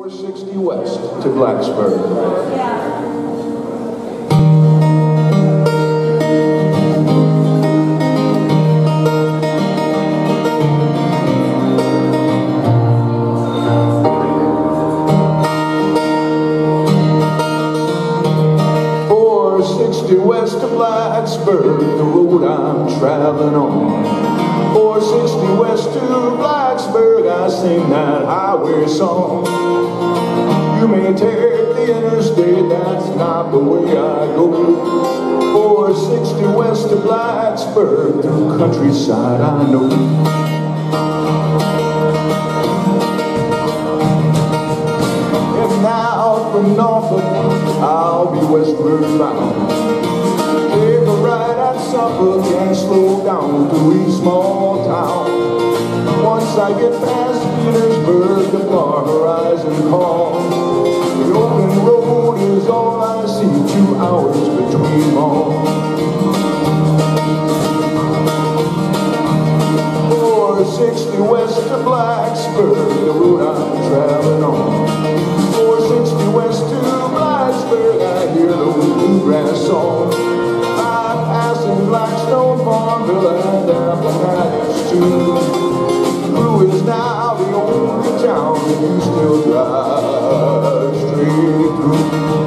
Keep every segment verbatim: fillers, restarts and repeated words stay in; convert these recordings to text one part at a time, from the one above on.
four sixty west to Blacksburg. four sixty west to Blacksburg, the road I'm traveling on. four sixty west to Blacksburg, I sing that highway song. You may take the interstate, that's not the way I go. four sixty west to Blacksburg, through countryside I know. If now from Norfolk, I'll be westward bound. Take a ride at Suffolk and slow down to each small town. Once I get past Petersburg, the far horizon calls. The open road is all I see, two hours between malls. four sixty west to Blacksburg, the road I'm traveling on. four sixty west to Blacksburg, I hear those bluegrass songs. Passing Blackstone, Farmville, and Appomattox too. Blue is now the only town that you still drive straight through.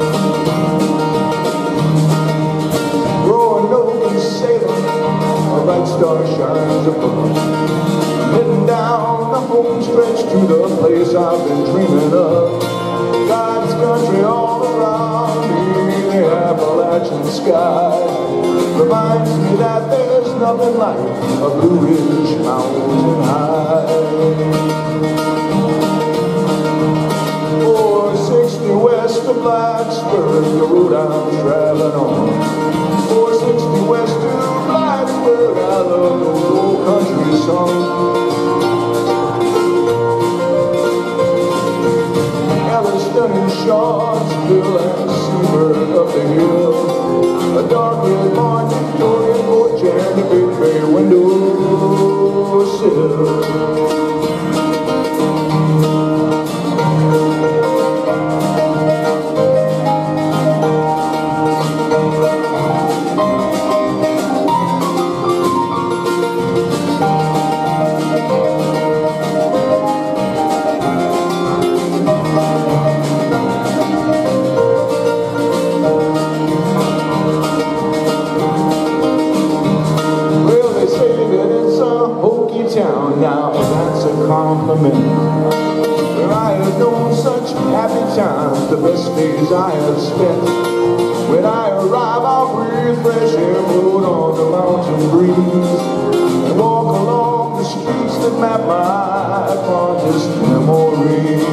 Roanoke and Salem, a bright star shines above. Heading down the home stretch to the place I've been dreaming of. God's country all around me, the Appalachian sky reminds me that there's nothing like a Blue Ridge mountain high. four sixty west to Blacksburg, the road I'm traveling on. four sixty west to Blacksburg, I love those old country songs. Elation and Charlottesville and Seaburg up the hill. A dark red barn, Victorian porch, and a big bay window sill. Town now, that's a compliment. Where I have known such happy times, the best days I have spent. When I arrive, I'll breathe fresh air, float on the mountain breeze, and walk along the streets that map my fondest memories.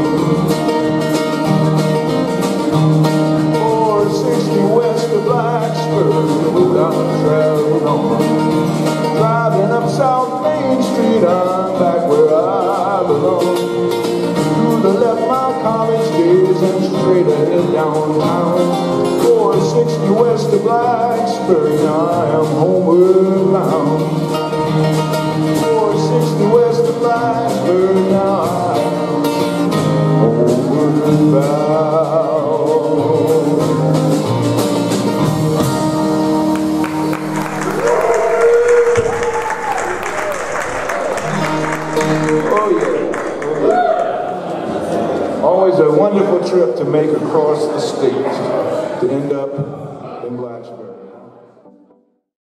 four sixty west to Blacksburg, the road I'm traveling on. Driving up South Main Street, I'm back where I belong. To the left, my college days, and straight ahead downtown. four sixty west to Blacksburg, now I am homeward bound. four sixty west to Blacksburg, now I am homeward bound. Oh yeah. Always a wonderful trip to make across the state to end up in Blacksburg.